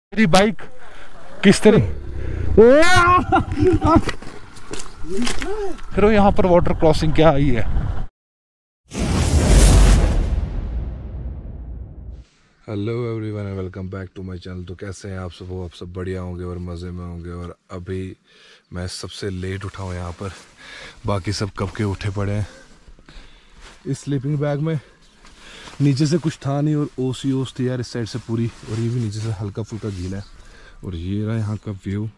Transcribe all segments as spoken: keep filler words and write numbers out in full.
मेरी बाइक किस तरह फिर यहाँ पर वाटर क्रॉसिंग क्या आई है। Hello everyone and welcome back to my channel. तो कैसे हैं आप सब? वो आप सब बढ़िया होंगे और मज़े में होंगे। और अभी मैं सबसे लेट उठा हूँ यहाँ पर, बाकी सब कब के उठे पड़े हैं। इस स्लीपिंग बैग में नीचे से कुछ था नहीं और ओस ही ओस थी यार इस साइड से पूरी, और ये भी नीचे से हल्का फुल्का गीला है। और ये रहा यहाँ का व्यू।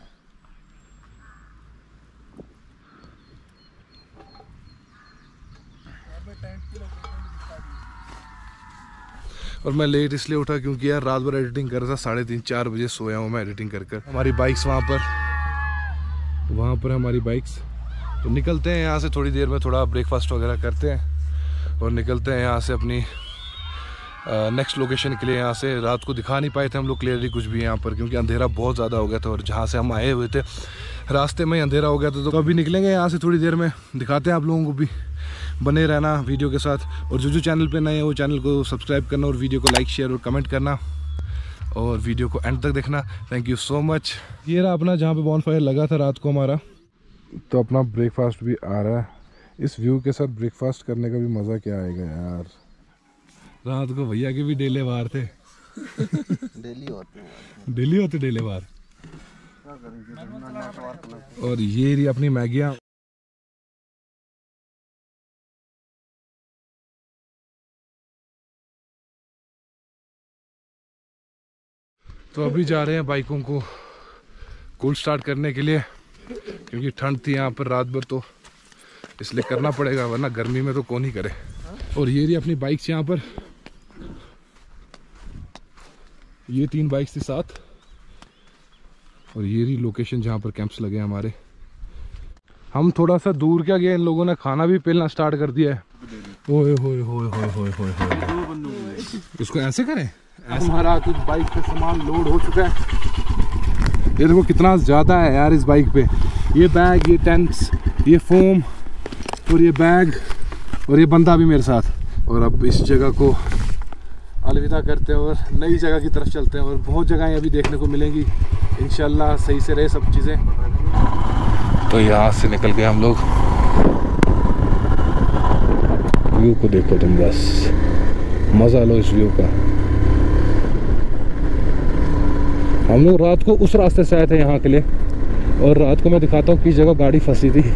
और मैं लेट इसलिए उठा क्योंकि यार रात भर एडिटिंग कर रहा था, साढ़े तीन चार बजे सोया हूँ मैं एडिटिंग कर कर। हमारी बाइक्स वहाँ पर वहाँ पर हमारी बाइक्स। तो निकलते हैं यहाँ से थोड़ी देर में, थोड़ा ब्रेकफास्ट वगैरह करते हैं और निकलते हैं यहाँ से अपनी नेक्स्ट लोकेशन के लिए। यहाँ से रात को दिखा नहीं पाए थे हम लोग क्लियरली कुछ भी यहाँ पर, क्योंकि अंधेरा बहुत ज़्यादा हो गया था और जहाँ से हम आए हुए थे रास्ते में ही अंधेरा हो गया था। तो अभी निकलेंगे यहाँ से थोड़ी देर में, दिखाते हैं आप लोगों को भी। बने रहना वीडियो के साथ, और जो जो चैनल पे नए हैं वो चैनल को सब्सक्राइब करना और वीडियो को लाइक शेयर और कमेंट करना और वीडियो को एंड तक देखना। Thank you so much. ये रहा अपना जहाँ पे बॉनफायर लगा था रात को हमारा। तो अपना ब्रेकफास्ट भी आ रहा है। इस व्यू के साथ ब्रेकफास्ट करने का भी मज़ा क्या आएगा यार। रात को भैया के भी डेले बार थे डेली होते हैं डेली होते डेले बार। और ये रही अपनी मैगियाँ। तो अभी जा रहे हैं बाइकों को कूल स्टार्ट करने के लिए, क्योंकि ठंड थी यहाँ पर रात भर, तो इसलिए करना पड़ेगा, वरना गर्मी में तो कौन ही करे। और ये रही अपनी बाइक्स यहाँ पर, ये तीन बाइक्स थी साथ। और ये रही लोकेशन जहाँ पर कैंप्स लगे हैं हमारे। हम थोड़ा सा दूर क्या गए, इन लोगों ने खाना भी पहलना स्टार्ट कर दिया है। ओए होए होए होए होए होए होए। इसको ऐसे करें। हमारा कुछ बाइक पे सामान लोड हो चुका है। ये देखो कितना ज़्यादा है यार इस बाइक पे। ये बैग, ये टेंट्स, ये फोम और ये बैग और ये बंदा भी मेरे साथ। और अब इस जगह को अलविदा करते हैं और नई जगह की तरफ चलते हैं। और बहुत जगहें अभी देखने को मिलेंगी इंशाल्लाह, सही से रहे सब चीज़ें। तो यहाँ से निकल गए हम लोग। व्यू को देखो तुम, बस मज़ा लो इस व्यू का। हम लोग रात को उस रास्ते से आए थे यहाँ के लिए, और रात को मैं दिखाता हूँ किस जगह गाड़ी फंसी थी।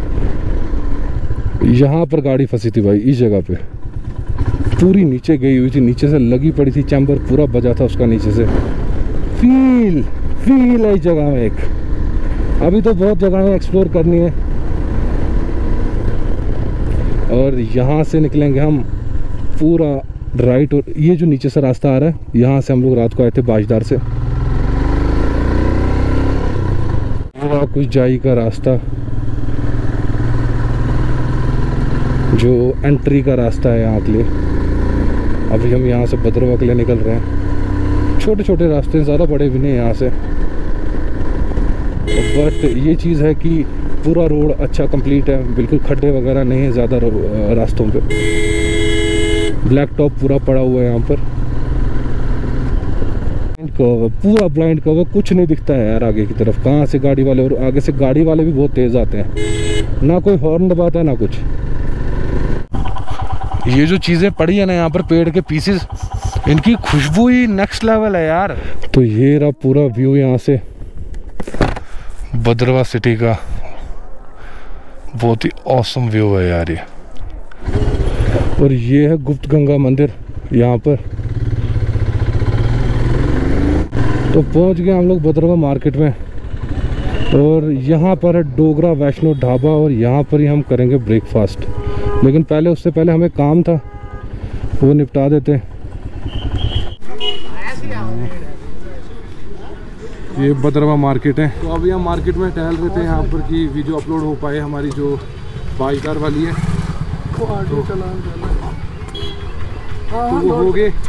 यहाँ पर गाड़ी फंसी थी भाई, इस जगह पे पूरी नीचे गई हुई थी, नीचे से लगी पड़ी थी, चैम्बर पूरा बजा था उसका नीचे से। फील फील है इस जगह में एक। अभी तो बहुत जगहें एक्सप्लोर करनी है। और यहाँ से निकलेंगे हम पूरा राइट, और ये जो नीचे से रास्ता आ रहा है, यहाँ से हम लोग रात को आए थे बाजदार से। पूरा कुछ जाई का रास्ता, जो एंट्री का रास्ता है यहाँ के लिए। अभी हम यहाँ से भद्रवा के लिए निकल रहे हैं। छोटे छोटे रास्ते, ज़्यादा बड़े भी नहीं यहाँ से, बट ये चीज़ है कि पूरा रोड अच्छा कंप्लीट है, बिल्कुल खड्डे वगैरह नहीं है ज़्यादा रास्तों पे। ब्लैक टॉप पूरा पड़ा हुआ है यहाँ पर। कवर, पूरा ब्लाइंड कवर, कुछ नहीं दिखता है यार आगे की तरफ, कहाँ से गाड़ी वाले। और आगे से गाड़ी वाले भी बहुत तेज़ आते हैं, ना कोई हॉर्न दबाता है ना कुछ। ये जो चीज़ें पड़ी है ना यहाँ पर, पेड़ के पीसेस, इनकी खुशबू ही नेक्स्ट लेवल है यार। तो ये रहा पूरा व्यू यहाँ से भद्रवा सिटी का। बहुत ही ऑसम व्यू है यार ये। और ये है गुप्त गंगा मंदिर यहाँ पर। तो पहुँच गए हम लोग भद्रवा मार्केट में, और यहाँ पर है डोगरा वैष्णो ढाबा, और यहाँ पर ही हम करेंगे ब्रेकफास्ट। लेकिन पहले उससे पहले हमें काम था, वो निपटा देते। ये भद्रवा मार्केट है। तो अभी हम मार्केट में टहल रहे थे यहाँ पर कि वीडियो अपलोड हो पाए हमारी जो बाइक कार वाली है, वो ऑडियो चलान तो वो हो गए।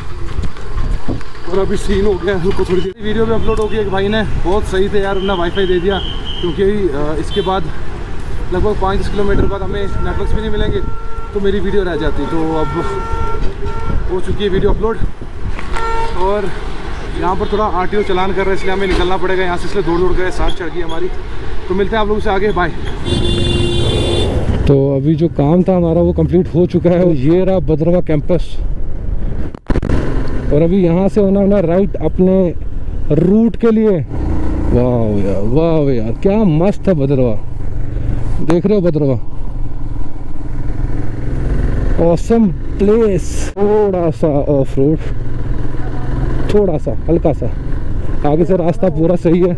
और अभी सीन हो गया, उनको थोड़ी देर वीडियो भी अपलोड हो गई। एक भाई ने बहुत सही थे यार, उन्होंने वाईफाई दे दिया, क्योंकि इसके बाद लगभग पाँच दस किलोमीटर बाद हमें नेटवर्क्स भी नहीं मिलेंगे, तो मेरी वीडियो रह जाती। तो अब हो चुकी है वीडियो अपलोड। और यहाँ पर थोड़ा आरटीओ चलान कर रहे हैं, इसलिए हमें निकलना पड़ेगा यहाँ से, इसलिए दौड़ दौड़ कर सांस चढ़ गई हमारी। तो मिलते हैं आप लोगों से आगे, बाय। तो अभी जो काम था हमारा वो कंप्लीट हो चुका है। ये रहा भद्रवा कैंपस, और अभी यहाँ से होना होना राइट अपने रूट के लिए। वाह यार, वाह यार, क्या मस्त है भद्रवा। देख रहे हो भद्रवा, ऑसम प्लेस। थोड़ा सा ऑफ रोड, थोड़ा सा हल्का सा, आगे से रास्ता पूरा सही है।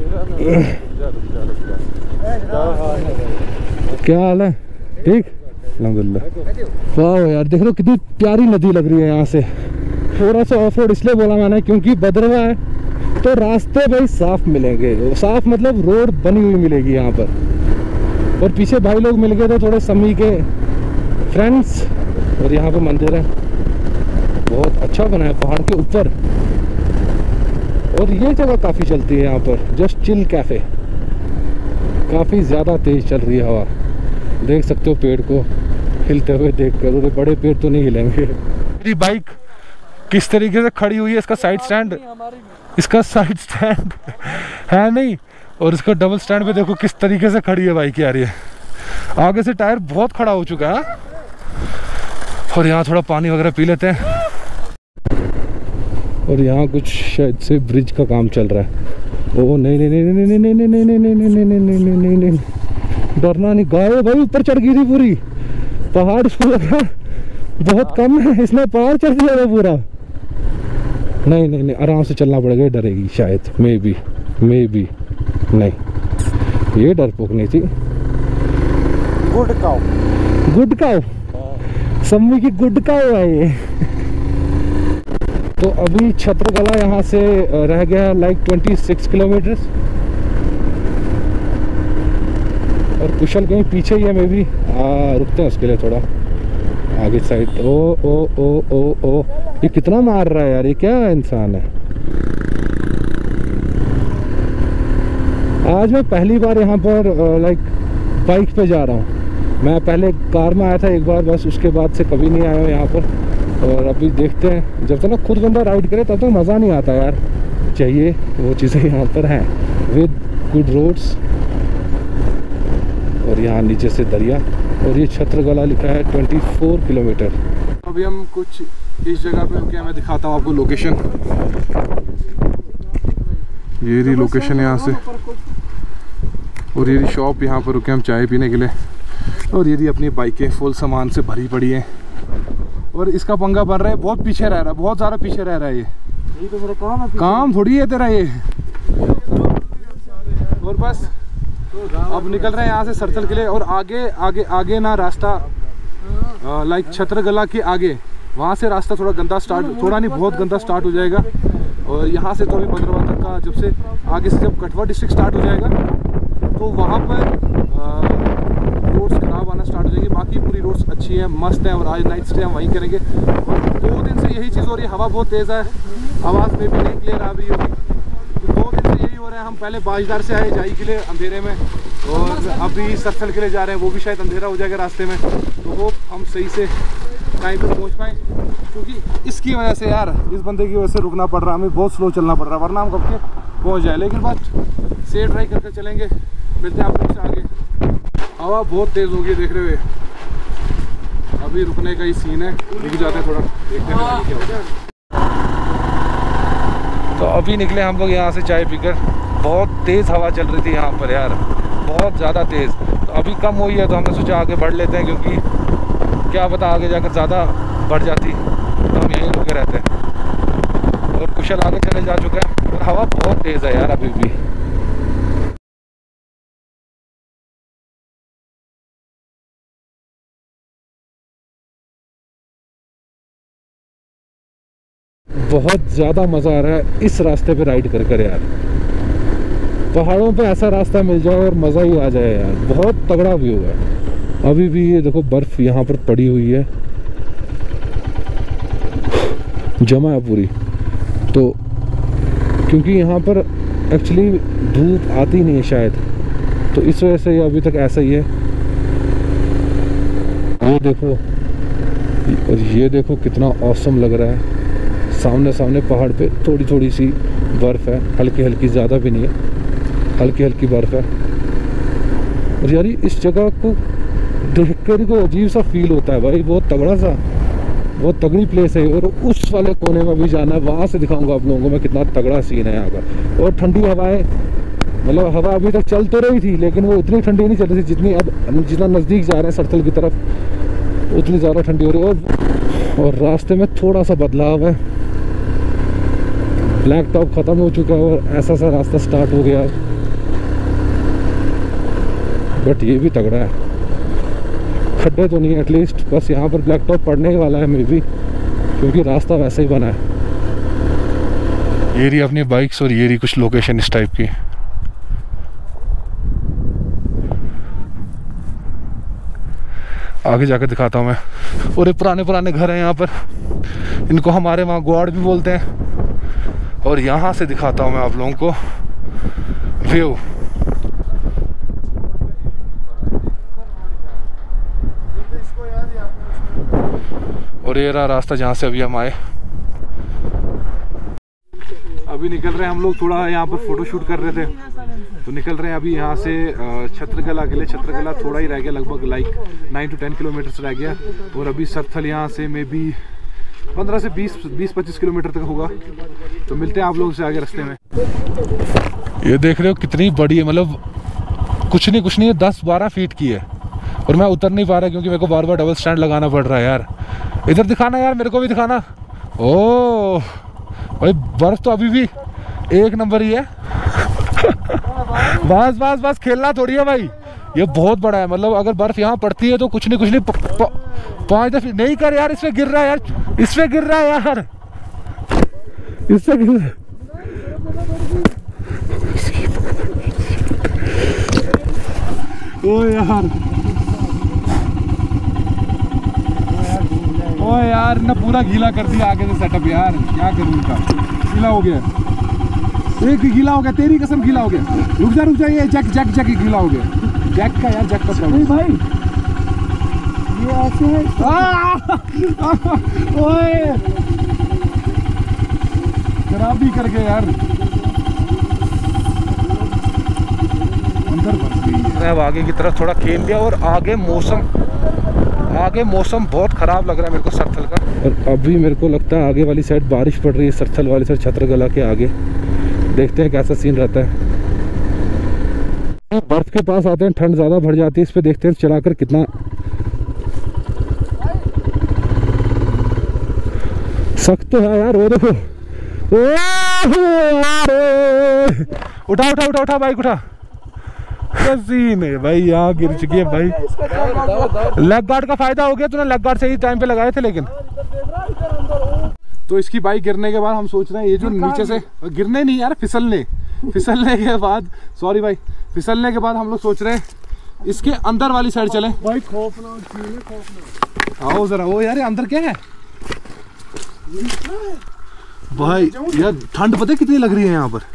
क्या हाल है? ठीक, अल्हम्दुलिल्लाह। वाह यार, देख रहे हो कितनी प्यारी नदी लग रही है यहाँ से। थोड़ा सा ऑफ रोड इसलिए बोला मैंने क्योंकि भद्रवा है तो रास्ते भाई साफ मिलेंगे, साफ मतलब रोड बनी हुई मिलेगी यहाँ पर। और पीछे भाई लोग मिल गए थे थोड़े समी के फ्रेंड्स, और यहाँ पे मंदिर है, बहुत अच्छा बना है पहाड़ के ऊपर। और ये जगह काफ़ी चलती है यहाँ पर, जस्ट चिल कैफ़े। काफ़ी ज़्यादा तेज़ चल रही है हवा, देख सकते हो पेड़ को हिलते हुए देख कर। बड़े पेड़ तो नहीं हिलेंगे। मेरी बाइक किस तरीके से खड़ी हुई है, इसका साइड स्टैंड, इसका साइड स्टैंड है नहीं, और इसका डबल स्टैंड पे देखो किस तरीके से खड़ी है बाइक यार। ये आगे से टायर बहुत खड़ा हो चुका है। और यहाँ थोड़ा पानी वगैरह पी लेते हैं। और यहाँ कुछ शायद से ब्रिज का काम चल रहा है। ओ नहीं नहीं नहीं नहीं नहीं नहीं नहीं नहीं नहीं नहीं नहीं नहीं नहीं नहीं नहीं डरना नहीं। गाय भाई ऊपर चढ़ गई थी पूरी, पहाड़ इसको लगा बहुत कम है, इसने पहाड़ चढ़ दिया पूरा। नहीं नहीं नहीं आराम से चलना पड़ेगा, डरेगी शायद, मे बी मे बी नहीं, ये डरपोक नहीं थी। Good cow, good cow, Sammi की गुड काउ है ये। तो अभी छत्रगला यहाँ से रह गया लाइक छब्बीस किलोमीटर, और कुशल कहीं पीछे ही है मे बी। रुकते हैं उसके लिए थोड़ा आगे साइड। ओ ओ ओ ओ ओ ये कितना मार रहा है यार, ये क्या इंसान है। आज मैं पहली बार यहाँ पर लाइक बाइक पे जा रहा हूँ। मैं पहले कार में आया था एक बार बस, उसके बाद से कभी नहीं आया हूँ यहाँ पर। और अभी देखते हैं, जब तक ना खुद बंदा राइड करे तब तक मज़ा नहीं आता यार। चाहिए वो चीज़ें यहाँ पर हैं, विद गुड रोड्स, और यहाँ नीचे से दरिया। और ये छत्रगला लिखा है चौबीस किलोमीटर। अभी हम कुछ इस जगह पे रुके हैं, मैं दिखाता हूँ आपको लोकेशन। ये रही लोकेशन यहाँ से, और ये रही शॉप, यहाँ पर रुके हम चाय पीने के लिए। और ये रही अपनी बाइकें फुल सामान से भरी पड़ी हैं। और इसका पंगा बन रहा है, बहुत पीछे रह रहा है, बहुत ज़्यादा पीछे रह रहा है ये। ये तो मेरा काम है, काम थोड़ी है तेरा ये। और बस अब निकल रहे हैं यहाँ से सरथल के लिए। और आगे आगे आगे ना रास्ता लाइक छत्रगला के आगे, वहाँ से रास्ता थोड़ा गंदा स्टार्ट, थोड़ा नहीं बहुत गंदा स्टार्ट हो जाएगा। और यहाँ से तो अभी भद्रवा तक का, जब से आगे से जब कठवा डिस्ट्रिक्ट स्टार्ट हो जाएगा तो वहाँ पर रोड्स खराब आना स्टार्ट हो जाएगी। बाकी पूरी रोड्स अच्छी हैं, मस्त हैं। और आज नाइट स्टे हम वहीं करेंगे। और दो दिन से यही चीज़ हो रही है, हवा बहुत तेज़ है, आवाज़ में भी नहीं क्लियर आ रही होगी। तो दो दिन से यही हो रहा है। हम पहले बाजदार से आए जाई के लिए अंधेरे में, और अभी सरथल के लिए जा रहे हैं, वो भी शायद अंधेरा हो जाएगा रास्ते में। तो वो हम सही से टाइम पर पहुँच पाएँ, क्योंकि इसकी वजह से यार, इस बंदे की वजह से रुकना पड़ रहा है, हमें बहुत स्लो चलना पड़ रहा है, वरना हम कब के पहुँच जाए। लेकिन बस सेफ ड्राइव करके चलेंगे। मिलते हैं आप लोग से आगे। हवा बहुत तेज़ होगी देख रहे हुए, अभी रुकने का ही सीन है, रुक जाते हैं थोड़ा, देखते हैं क्या होता है। तो अभी निकले हम लोग यहाँ से चाय पीकर। बहुत तेज़ हवा चल रही थी यहाँ पर यार, बहुत ज़्यादा तेज़। तो अभी कम हुई है तो हमने सोचा आगे बढ़ लेते हैं, क्योंकि क्या पता आगे जाकर ज़्यादा बढ़ जाती तो हम यहीं रुके रहते हैं। और कुशल आगे चले जा चुका है, और हवा बहुत तेज़ है यार अभी भी। बहुत ज़्यादा मज़ा आ रहा है इस रास्ते पे राइड कर कर यार। पहाड़ों पे ऐसा रास्ता मिल जाए और मज़ा ही आ जाए यार, बहुत तगड़ा व्यू है। अभी भी ये देखो बर्फ़ यहाँ पर पड़ी हुई है, जमा है पूरी। तो क्योंकि यहाँ पर एक्चुअली धूप आती नहीं है शायद, तो इस वजह से ये अभी तक ऐसा ही है। वो देखो, और ये देखो कितना औसम लग रहा है, सामने सामने पहाड़ पे थोड़ी थोड़ी सी बर्फ़ है, हल्की हल्की, ज़्यादा भी नहीं है, हल्की हल्की बर्फ़ है। और यार इस जगह को देख कर ही कोई अजीब सा फील होता है भाई, बहुत तगड़ा सा, बहुत तगड़ी प्लेस है। और उस वाले कोने में भी जाना है, वहाँ से दिखाऊंगा आप लोगों को मैं कितना तगड़ा सीन है यहाँ का। और ठंडी हवाएं, मतलब हवा अभी तक चल तो रही थी लेकिन वो इतनी ठंडी नहीं चल रही थी जितनी अब, जितना नज़दीक जा रहे हैं सरथल की तरफ उतनी ज़्यादा ठंडी हो रही है। और, और रास्ते में थोड़ा सा बदलाव है, ब्लैक टॉप ख़त्म हो चुका है और ऐसा सा रास्ता स्टार्ट हो गया, बट ये भी तगड़ा है। खड्डे तो नहीं है एटलीस्ट, बस यहाँ पर ब्लैक टॉप पड़ने ही वाला है मे बी, क्योंकि रास्ता वैसे ही बना है। ये रही अपनी बाइक्स और ये रही कुछ लोकेशन इस टाइप की। आगे जाकर दिखाता हूँ मैं। और ये पुराने पुराने घर हैं यहाँ पर, इनको हमारे वहाँ ग्वाड़ भी बोलते हैं। और यहाँ से दिखाता हूँ मैं आप लोगों को व्यू। और ये रहा रास्ता जहाँ से अभी हम आए। अभी निकल रहे हैं हम लोग, थोड़ा यहाँ पर फोटो शूट कर रहे थे तो निकल रहे हैं अभी यहाँ से छत्रकला के लिए। छत्रकला थोड़ा ही रह गया, लगभग like nine to ten kilometre रह गया। और अभी सरथल यहाँ से मे बी पंद्रह से बीस बीस पच्चीस किलोमीटर तक होगा। तो मिलते हैं आप लोगों से आगे रास्ते में। ये देख रहे हो कितनी बड़ी है, मतलब कुछ नहीं कुछ नहीं है, दस बारह फीट की है। और मैं उतर नहीं पा रहा क्योंकि मेरे को बार बार डबल स्टैंड लगाना पड़ रहा है यार। इधर दिखाना यार, मेरे को भी दिखाना। ओह भाई बर्फ तो अभी भी एक नंबर ही है। बस बस बस खेलना थोड़ी है भाई, ये बहुत बड़ा है। मतलब अगर बर्फ यहाँ पड़ती है तो कुछ नहीं कुछ नहीं प, प, पाँच दफे नहीं कर यार, इसमें गिर रहा है यार, इसमें गिर रहा है यार, इससे गिर रहा है। ओ यार, ओ यार ना पूरा गीला कर दिया आगे से सेटअप यार, क्या करूँ इनका, गीला हो गया, एक गीला हो गया, तेरी कसम गीला हो गया। रुक जा रुक जा, ये जैक जैक जैक गीला हो गया, जैक का यार, जैक का प्रॉब्लम भाई, ये ऐसे है। ओए खराबी कर गए यार, अंदर फंस गई है। अब आगे की तरफ थोड़ा खेल लिया और आगे मौसम आगे मौसम बहुत ख़राब लग रहा है मेरे को सरथल का। और अभी मेरे को लगता है आगे वाली साइड बारिश पड़ रही है, सरथल वाली साइड छत्रकला के आगे। देखते हैं कैसा सीन रहता है। बर्फ के पास आते हैं, ठंड ज़्यादा बढ़ जाती है। इस पे देखते हैं चलाकर कितना सख्त तो है यार। वो देखो, ओ उठा उठा उठा उठा बाइक उठा, सीन है भाई, यहाँ गिर चुकी है भाई। लेग गार्ड का फायदा हो गया, तूने लेग गार्ड सही टाइम पे लगाए थे। लेकिन तो इसकी बाइक गिरने के बाद हम सोच रहे हैं ये जो नीचे से गिरने नहीं यार, फिसलने फिसलने के बाद, सॉरी भाई, फिसलने के बाद हम लोग सोच रहे हैं इसके अंदर वाली साइड चलें। भाई खौफनाक, आओ जरा। वो यार अंदर क्या है भाई, यार ठंड पता है कितनी लग रही है यहाँ पर।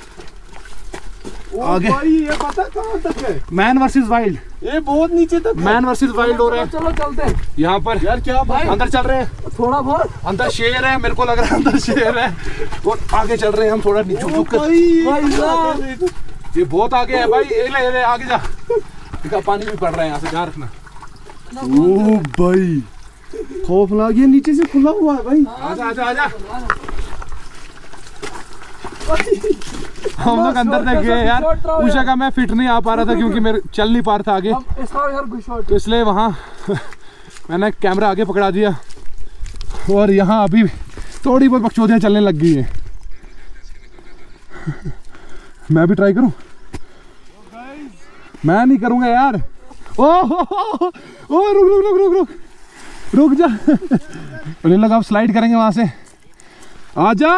आगे भाई ये पता कहाँ तक है, मैन वर्सेस वाइल्ड, ये बहुत नीचे तक, मैन वर्सेस वाइल्ड हो रहा है। चलो चलते हैं यहाँ पर यार। क्या भाई अंदर चल रहे हैं, थोड़ा बहुत अंदर शेर है, मेरे को लग रहा है अंदर शेर है। और आगे चल रहे हैं हम थोड़ा नीचे झुक कर। ये बहुत आगे है भाई, ये ले, ले आगे जा, देखा पानी भी पड़ रहा है यहाँ से, ध्यान रखना। ओ भाई खौफनाक, ये नीचे से खुला हुआ है भाई। आजा आजा आजा, हम लोग अंदर तक गए यार। उस जगह मैं फिट नहीं आ पा रहा था क्योंकि मेरे चल नहीं पा रहा था आगे, तो इसलिए वहाँ मैंने कैमरा आगे पकड़ा दिया। और यहाँ अभी थोड़ी बहुत बकचोदियाँ चलने लग गई हैं। मैं भी ट्राई करूँ? मैं नहीं करूँगा यार। ओ हो हो, ओ रुक रुक रुक रुक रुक रुक जा। मुझे लगा आप स्लाइड करेंगे वहाँ से। आजा।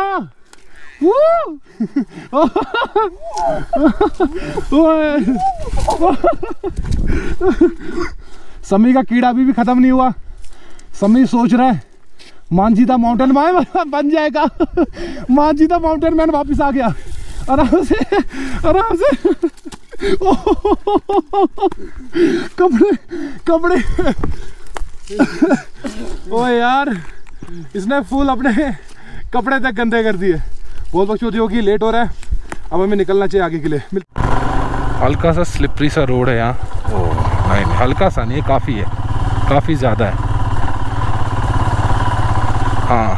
समी का कीड़ा अभी भी खत्म नहीं हुआ। समी सोच रहा है मांझीदा माउंटेन मैन बन जाएगा। मांझीदा माउंटेन मैन वापस आ गया, आराम से आराम से। कपड़े कपड़े ओ यार, इसने फुल अपने कपड़े तक गंदे कर दिए। बहुत बकचोदी होगी, लेट हो रहा है, अब हमें निकलना चाहिए आगे के लिए। हल्का सा स्लिपरी सा रोड है यहाँ। ओह नहीं नहीं, हल्का सा नहीं, काफ़ी है, काफ़ी ज़्यादा है। हाँ,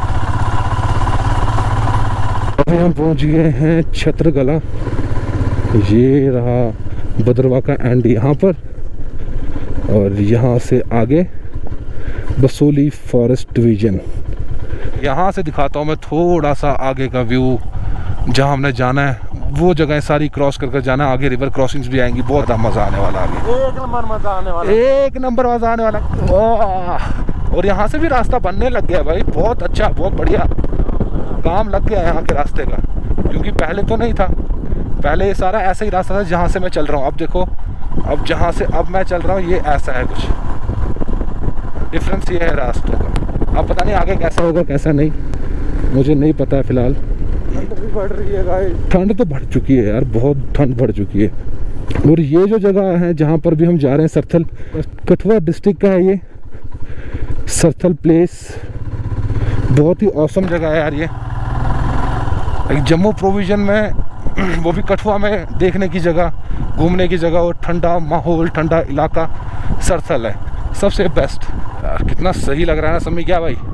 अभी हम पहुँच गए हैं छत्रगला। ये रहा भद्रवाह का एंड यहाँ पर, और यहाँ से आगे बसोली फॉरेस्ट डिवीजन। यहाँ से दिखाता हूँ मैं थोड़ा सा आगे का व्यू, जहाँ हमने जाना है वो जगह सारी क्रॉस कर कर जाना है। आगे रिवर क्रॉसिंग्स भी आएंगी, बहुत मज़ा आने वाला आगे, एक नंबर मजा आने वाला, एक नंबर मज़ा आने वाला। और यहाँ से भी रास्ता बनने लग गया भाई, बहुत अच्छा, बहुत बढ़िया काम लग गया यहाँ के रास्ते का, क्योंकि पहले तो नहीं था। पहले ये सारा ऐसा ही रास्ता था जहाँ से मैं चल रहा हूँ। अब देखो, अब जहाँ से अब मैं चल रहा हूँ ये ऐसा है, कुछ डिफरेंस ये है रास्तों का। अब पता नहीं आगे कैसा होगा कैसा नहीं, मुझे नहीं पता है फिलहाल। ठंड भी बढ़ रही है गाइस, ठंड तो बढ़ चुकी है यार, बहुत ठंड बढ़ चुकी है। और ये जो जगह है जहाँ पर भी हम जा रहे हैं, सरथल, कठुआ डिस्ट्रिक्ट का है ये सरथल प्लेस। बहुत ही औसम जगह है यार ये, एक जम्मू प्रोविजन में, वो भी कठुआ में देखने की जगह, घूमने की जगह, और ठंडा माहौल, ठंडा इलाका सरथल है, सबसे बेस्ट यार। कितना सही लग रहा है ना सम्मी, क्या भाई?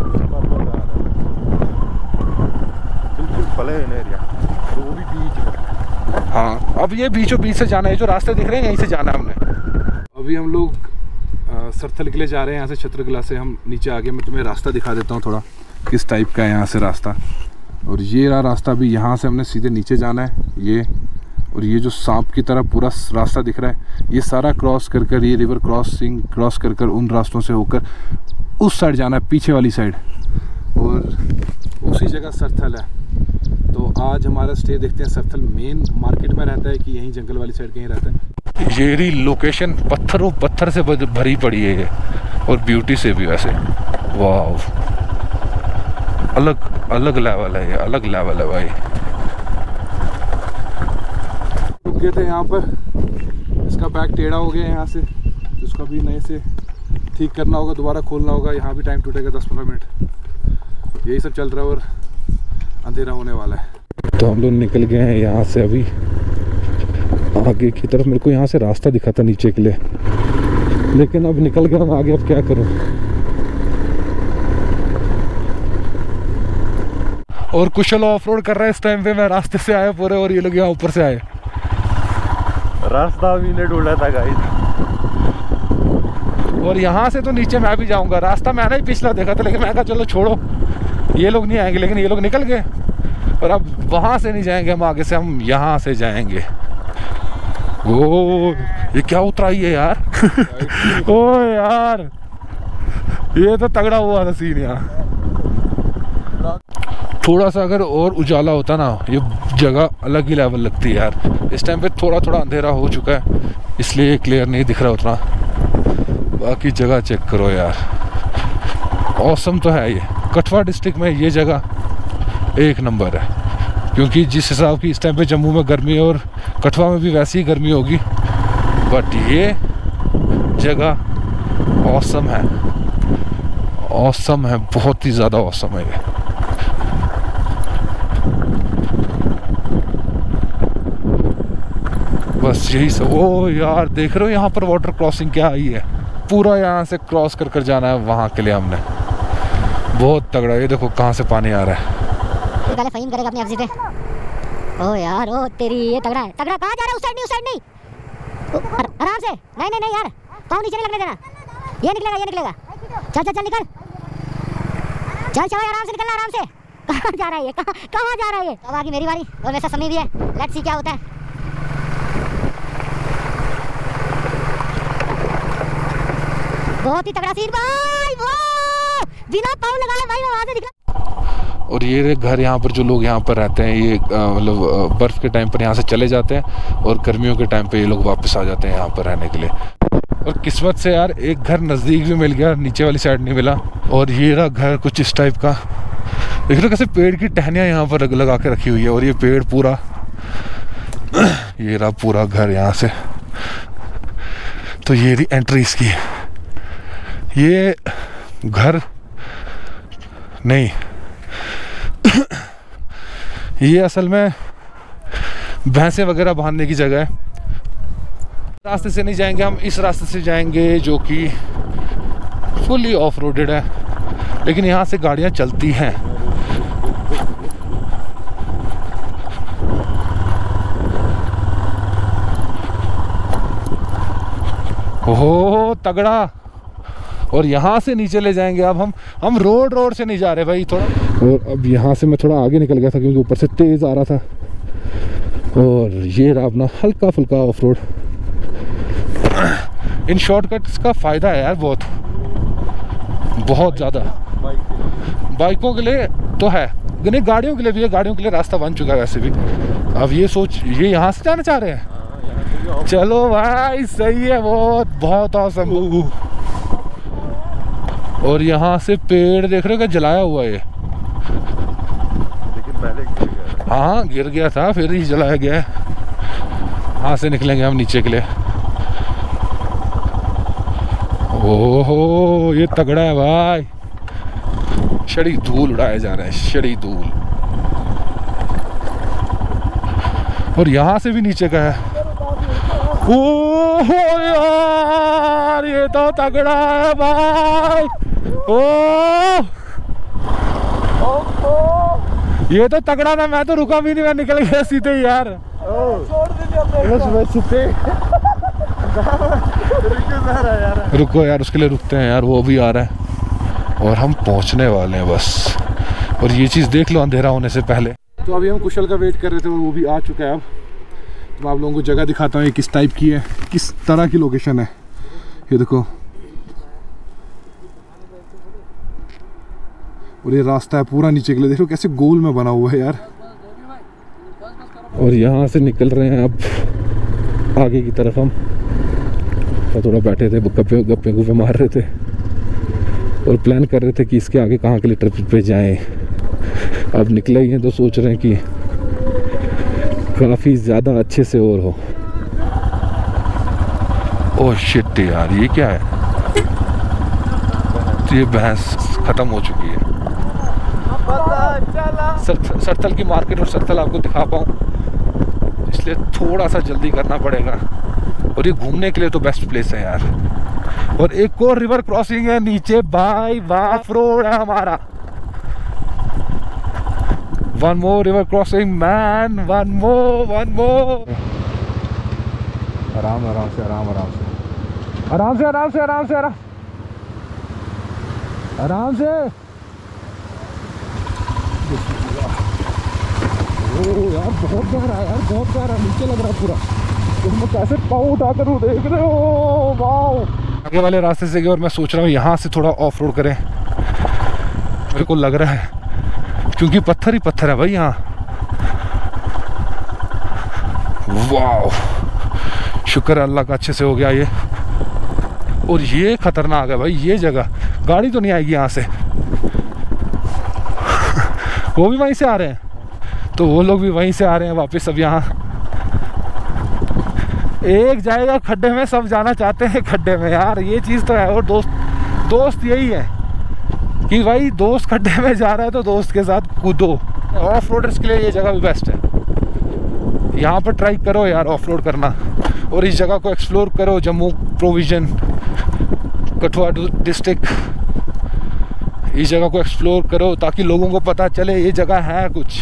बिल्कुल प्लेन एरिया, वो भी बीच में। हाँ, अब ये बीचों बीच से जाना है, जो रास्ते दिख रहे हैं यहीं से जाना है हमने। अभी हम लोग सरथल के लिए जा रहे हैं, यहाँ से छत्रगला से हम नीचे आगे। मैं तुम्हें रास्ता दिखा देता हूँ थोड़ा किस टाइप का है यहाँ से रास्ता। और ये रहा रास्ता, भी यहाँ से हमने सीधे नीचे जाना है ये। और ये जो सांप की तरह पूरा रास्ता दिख रहा है, ये सारा क्रॉस कर कर, ये रिवर क्रॉसिंग क्रॉस कर कर उन रास्तों से होकर उस साइड जाना है, पीछे वाली साइड, और उसी जगह सरथल है। तो आज हमारा स्टे देखते हैं सरथल मेन मार्केट में रहता है कि यहीं जंगल वाली साइड कहीं रहता है। ये रही लोकेशन, पत्थरों पत्थर से भरी पड़ी है ये, और ब्यूटी से भी वैसे, वाह, अलग अलग लेवल है ये, अलग लेवल है भाई। रुक गए थे यहाँ पर, इसका बैग टेढ़ा हो गया यहाँ से, इसका भी नए से ठीक करना होगा, दोबारा खोलना होगा। यहाँ भी टाइम टूटेगा दस पंद्रह मिनट, यही सब चल रहा है और अंधेरा होने वाला है। तो हम लोग निकल गए हैं यहाँ से अभी आगे की तरफ। मेरे को यहाँ से रास्ता दिखा था नीचे के लिए, लेकिन अब निकल गया मैं आगे, अब क्या करूँ। और कुशल ऑफ रोड कर रहा है इस टाइम पे, मैं रास्ते से आया पूरे, और ये लोग यहाँ ऊपर से आए। रास्ता भी नहीं ढूंढा था गाइस, और यहाँ से तो नीचे मैं भी जाऊँगा। रास्ता मैंने ही पिछला देखा था, लेकिन मैं कहा चलो छोड़ो, ये लोग नहीं आएंगे, लेकिन ये लोग निकल गए। और अब वहाँ से नहीं जाएंगे हम, आगे से हम यहाँ से जाएंगे। ओ ये क्या उतराई है यार ओ यार, ये तो तगड़ा हुआ था सीन यहाँ। थोड़ा सा अगर और उजाला होता ना, ये जगह अलग ही लेवल लगती है यार। इस टाइम पे थोड़ा थोड़ा अंधेरा हो चुका है, इसलिए क्लियर नहीं दिख रहा उतना। बाकी जगह चेक करो यार, औसम तो है ये। कठुआ डिस्ट्रिक्ट में ये जगह एक नंबर है, क्योंकि जिस हिसाब की इस टाइम पे जम्मू में गर्मी है, और कठुआ में भी वैसी ही गर्मी होगी, बट ये जगह औसम है, औसम है, बहुत ही ज़्यादा औसम है ये। बस यही सब। ओ यार देख रहे हो यहाँ पर वाटर क्रॉसिंग क्या आई है, पूरा यहाँ से क्रॉस कर कर जाना है वहाँ के लिए हमने। बहुत तगड़ा, ये देखो कहाँ से पानी आ रहा है। पहले फहीम करेगा अपनी एग्जिट पे। ओ यार, ओ तेरी, ये तगड़ा है, तगड़ा। कहाँ जा रहा है? उस साइड नहीं, उस साइड नहीं, आराम से। नहीं नहीं नहीं यार, पाँव नीचे नहीं लगने देना, ये निकलेगा, ये निकलेगा। चल चल चल निकल, चल चल आराम से निकलना, आराम से। कहाँ जा रहा है ये, कहाँ कहाँ जा रहा है ये? अब आगे मेरी बारी, और वैसा समय भी है, लेट्स सी क्या होता है। बहुत ही तगड़ा सीन भाई, वो बिना पाँव लगाए भाई वहाँ से निकला। और ये घर यहाँ पर जो लोग यहाँ पर रहते हैं, ये मतलब बर्फ़ के टाइम पर यहाँ से चले जाते हैं, और गर्मियों के टाइम पे ये लोग वापस आ जाते हैं यहाँ पर रहने के लिए। और किस्मत से यार एक घर नज़दीक भी मिल गया, नीचे वाली साइड नहीं मिला। और ये रहा घर कुछ इस टाइप का, देख लो कैसे पेड़ की टहनियाँ यहाँ पर लगा के रखी हुई है, और ये पेड़ पूरा, ये रहा पूरा घर यहाँ से। तो ये रही एंट्री इसकी। ये घर नहीं, ये असल में भैंसे वगैरह बांधने की जगह है। रास्ते से नहीं जाएंगे हम, इस रास्ते से जाएंगे जो कि फुली ऑफ रोडेड है, लेकिन यहाँ से गाड़ियाँ चलती हैं। ओहो तगड़ा। और यहाँ से नीचे ले जाएंगे अब हम हम रोड रोड से नहीं जा रहे भाई थोड़ा। और अब यहाँ से मैं थोड़ा आगे निकल गया था क्योंकि ऊपर से तेज आ रहा था। और ये रहा अपना हल्का फुल्का ऑफ रोड। इन शॉर्टकट्स का फ़ायदा है यार बहुत बहुत ज़्यादा। बाइकों के लिए तो है, नहीं गाड़ियों के लिए भी है। गाड़ियों के लिए रास्ता बन चुका है वैसे भी। अब ये सोच, ये यहाँ से जाना चाह रहे हैं। चलो भाई सही है, बहुत बहुत औसम। और यहाँ से पेड़ देख रहे हो क्या जलाया हुआ है। लेकिन पहले गिर गया। हाँ गिर गया था, फिर ही जलाया गया है। यहाँ से निकलेंगे हम नीचे के लिए। ओहो ये तगड़ा है भाई। शड़ी धूल उड़ाए जा रहे हैं, शड़ी धूल। और यहाँ से भी नीचे का है। ओहो यार ये तो तगड़ा है भाई। ओ ये तो तगड़ा था। मैं तो रुका भी नहीं, मैं निकल गया सीधे ही यार। छोड़ दीजिए यार। रुको यार, उसके लिए रुकते हैं यार, वो भी आ रहा है और हम पहुंचने वाले हैं बस। और ये चीज़ देख लो अंधेरा होने से पहले। तो अभी हम कुशल का वेट कर रहे थे और वो भी आ चुका है। अब तो मैं आप लोगों को जगह दिखाता हूँ ये किस टाइप की है, किस तरह की लोकेशन है। ये देखो, और ये रास्ता है पूरा नीचे के लिए। देखो कैसे गोल में बना हुआ है यार। और यहाँ से निकल रहे हैं अब आगे की तरफ। हम तो थोड़ा बैठे थे, गप्पे गप्पे गुप्पे मार रहे थे और प्लान कर रहे थे कि इसके आगे कहाँ के लिए ट्रिप पे जाएं। अब निकले ही हैं तो सोच रहे हैं कि काफ़ी ज़्यादा अच्छे से और हो। ओह शिट यार, ये क्या है? तो ये भैंस ख़त्म हो चुकी है। सर, सरथल की मार्केट और सरथल आपको दिखा पाऊँ इसलिए थोड़ा सा जल्दी करना पड़ेगा। और ये घूमने के लिए तो बेस्ट प्लेस है यार। और एक और रिवर क्रॉसिंग है नीचे भाई, वाफ रोड है हमारा। One more river crossing man, one more one more. आराम आराम से आराम आराम से आराम से आराम से आराम से आराम आराम से। ओ यार बहुत गहरा है यार, बहुत गहरा नीचे लग रहा है पूरा। तो मैं कैसे पाँव उठाकर हूँ, देख रहे हो। वाह, आगे वाले रास्ते से गए और मैं सोच रहा हूँ यहाँ से थोड़ा ऑफ रोड करें। मेरे को लग रहा है क्योंकि पत्थर ही पत्थर है भाई यहाँ। वाह शुक्र है अल्लाह का, अच्छे से हो गया ये। और ये खतरनाक है भाई ये जगह, गाड़ी तो नहीं आएगी यहाँ से। वो भी वहीं से आ रहे हैं, तो वो लोग भी वहीं से आ रहे हैं वापस। अब यहाँ एक जाएगा खड्डे में, सब जाना चाहते हैं खड्डे में यार, ये चीज़ तो है। और दोस्त दोस्त यही है कि भाई दोस्त खड्डे में जा रहा है तो दोस्त के साथ कूदो। ऑफ रोडर्स के लिए ये जगह भी बेस्ट है। यहाँ पर ट्राई करो यार ऑफ रोड करना और इस जगह को एक्सप्लोर करो। जम्मू प्रोविजन कठुआ डिस्ट्रिक्ट, इस जगह को एक्सप्लोर करो ताकि लोगों को पता चले ये जगह है कुछ।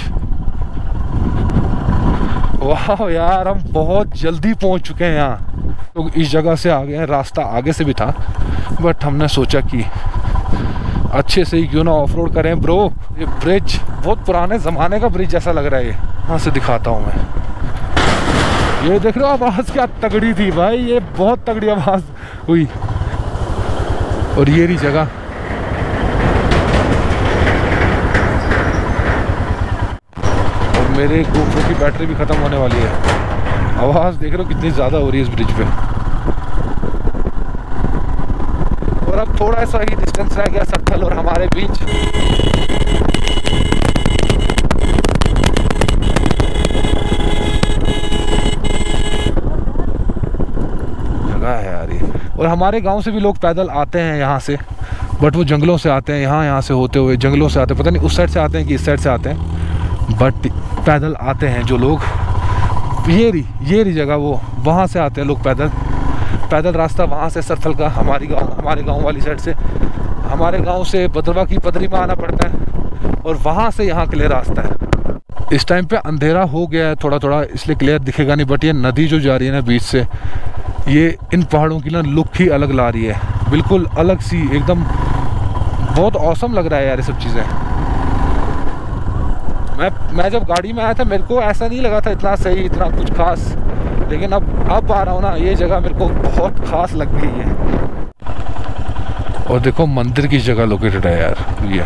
वाह यार हम बहुत जल्दी पहुंच चुके हैं यहाँ। तो इस जगह से आ गए हैं, रास्ता आगे से भी था बट हमने सोचा कि अच्छे से ही क्यों ना ऑफ रोड करें ब्रो। ये ब्रिज बहुत पुराने ज़माने का ब्रिज जैसा लग रहा है। ये यहाँ से दिखाता हूँ मैं। ये देख रहे हो आवाज़ क्या तगड़ी थी भाई, ये बहुत तगड़ी आवाज़ हुई। और ये रही जगह। और मेरे GoPro की बैटरी भी ख़त्म होने वाली है। आवाज़ देख रहे हो कितनी ज़्यादा हो रही है इस ब्रिज पे। और अब थोड़ा सा ही डिस्टेंस रह गया सरथल और हमारे बीच। जगह है यार ये। और हमारे गांव से भी लोग पैदल आते हैं यहाँ से बट वो जंगलों से आते हैं, यहाँ यहाँ से होते हुए जंगलों से आते हैं, पता नहीं उस साइड से आते हैं कि इस साइड से आते हैं, बट पैदल आते हैं जो लोग। ये रही ये रही जगह, वो वहाँ से आते हैं लोग पैदल। पैदल रास्ता वहाँ से सरथल का, हमारी गाँव हमारे गाँव वाली साइड से, हमारे गाँव से बदरवा की पदरी में आना पड़ता है और वहाँ से यहाँ के लिए रास्ता है। इस टाइम पे अंधेरा हो गया है थोड़ा थोड़ा, इसलिए क्लियर दिखेगा नहीं, बट ये नदी जो जा रही है ना बीच से, ये इन पहाड़ों की ना लुक ही अलग ला रही है, बिल्कुल अलग सी एकदम। बहुत औसम लग रहा है यार ये सब चीज़ें। मैं मैं जब गाड़ी में आया था मेरे को ऐसा नहीं लगा था इतना सही, इतना कुछ खास, लेकिन अब अब आ रहा हूँ ना, ये जगह मेरे को बहुत खास लग गई है। और देखो मंदिर की जगह लोकेटेड है यार ये,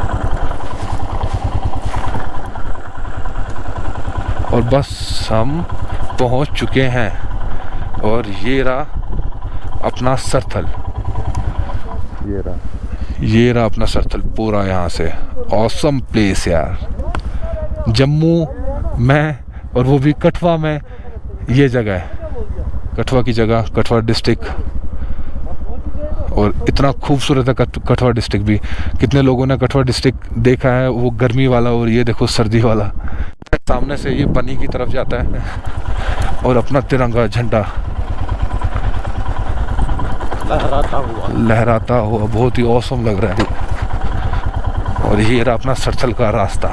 और बस हम पहुंच चुके हैं और ये रहा अपना सरथल, ये रहा ये रहा अपना सरथल पूरा। यहाँ से ऑसम प्लेस यार, जम्मू में और वो भी कठवा में ये जगह है, कठवा की जगह, कठवा डिस्ट्रिक्ट। और इतना खूबसूरत है कठवा डिस्ट्रिक्ट भी। कितने लोगों ने कठवा डिस्ट्रिक्ट देखा है, वो गर्मी वाला और ये देखो सर्दी वाला। सामने से ये बनी की तरफ जाता है और अपना तिरंगा झंडा लहराता हुआ लहराता हुआ बहुत ही औसम लग रहा है। और ये रहा अपना सरथल का रास्ता,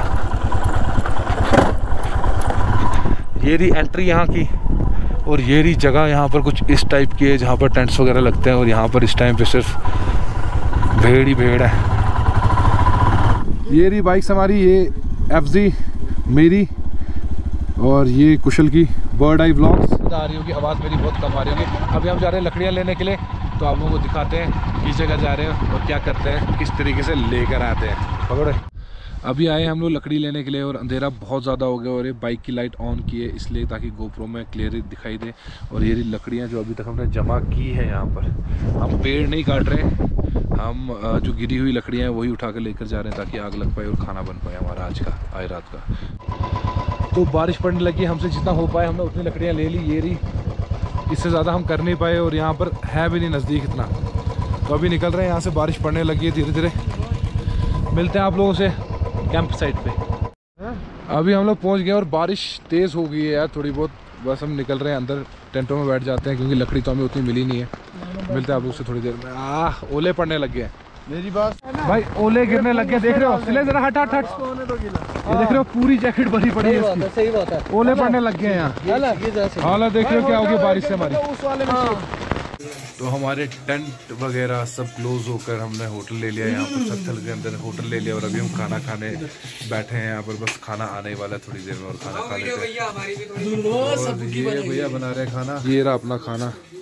ये रही एंट्री यहाँ की, और ये रही जगह यहाँ पर कुछ इस टाइप की है जहाँ पर टेंट्स वगैरह लगते हैं। और यहाँ पर इस टाइम पे सिर्फ भेड़ ही भेड़ है। ये रही बाइक्स हमारी, ये एफजी मेरी और ये कुशल की बर्ड आई व्लॉग्स। आ रही होगी आवाज़ मेरी बहुत कम आ रही होगी। अभी हम जा रहे हैं लकड़ियाँ लेने के लिए, तो आप लोगों को दिखाते हैं किस जगह जा रहे हैं और क्या करते हैं, किस तरीके से लेकर आते हैं। पकड़े, अभी आए हम लोग लकड़ी लेने के लिए और अंधेरा बहुत ज़्यादा हो गया और ये बाइक की लाइट ऑन की है इसलिए ताकि गोप्रो में क्लियर दिखाई दे। और ये लकड़ियाँ जो अभी तक हमने जमा की है यहाँ पर, हम पेड़ नहीं काट रहे हैं, हम जो गिरी हुई लकड़ियाँ हैं वही उठा कर लेकर जा रहे हैं ताकि आग लग पाए और खाना बन पाए हमारा आज का आज रात का। तो बारिश पड़ने लगी, हमसे जितना हो पाए हमने उतनी लकड़ियाँ ले ली, ये रही, इससे ज़्यादा हम कर नहीं पाए और यहाँ पर है भी नहीं नज़दीक इतना। तो अभी निकल रहे हैं यहाँ से, बारिश पड़ने लगी है धीरे धीरे। मिलते हैं आप लोगों से कैंप साइट पे। अभी हम लोग पहुँच गए और बारिश तेज़ हो गई है यार थोड़ी बहुत, बस हम निकल रहे हैं अंदर, टेंटों में बैठ जाते हैं क्योंकि लकड़ी तो हमें उतनी मिली नहीं है। मिलते हैं आप लोग से थोड़ी देर में। आह ओले पड़ने लग गए मेरी बात भाई, ओले गिरने लग गए, देख रहे हो? सिले जरा हट हट हट, ये देख रहे हो पूरी जैकेट भरी पड़ी है इसकी। सही बात है, ओले पड़ने लग गए यहाँ। हालात देख रहे हो क्या होगी बारिश से हमारी। तो हमारे टेंट वगैरह सब क्लोज होकर हमने होटल ले लिया, यहाँ पर सरथल के अंदर होटल ले लिया और अभी हम खाना खाने बैठे हैं यहाँ पर। बस खाना आने वाला है थोड़ी देर में और खाना खा लेते हैं। और ये भैया बना रहे हैं खाना, ये रहा अपना खाना।